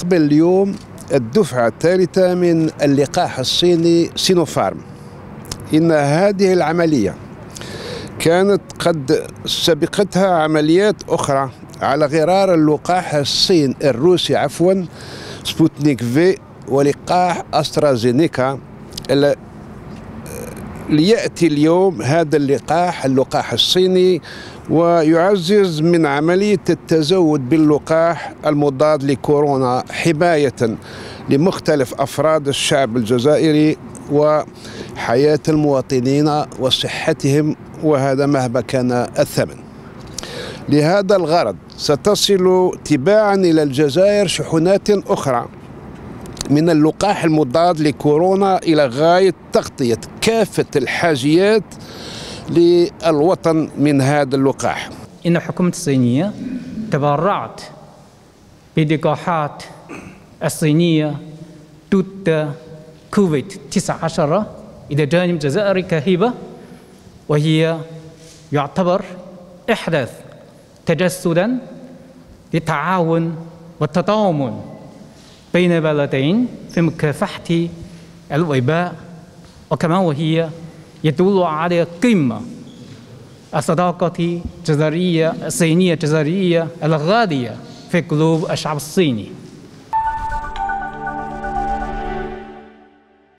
تستقبل اليوم الدفعة الثالثة من اللقاح الصيني سينوفارم. إن هذه العملية كانت قد سبقتها عمليات أخرى على غرار اللقاح الروسي سبوتنيك في ولقاح أسترازينيكا. ليأتي اليوم هذا اللقاح الصيني ويعزز من عملية التزود باللقاح المضاد لكورونا حماية لمختلف أفراد الشعب الجزائري وحياة المواطنين وصحتهم، وهذا مهما كان الثمن. لهذا الغرض ستصل تباعا إلى الجزائر شحنات أخرى من اللقاح المضاد لكورونا إلى غاية تغطية كافة الحاجيات للوطن من هذا اللقاح. إن الحكومة الصينية تبرعت باللقاحات الصينية ضد كوفيد-19 إلى جانب الجزائر كهبة، وهي يعتبر إحداث تجسدا للتعاون والتضامن بين البلدين في مكافحة الوباء، وكما وهي يدل على قمة الصداقة الصينية الجزائرية الغالية في قلوب الشعب الصيني.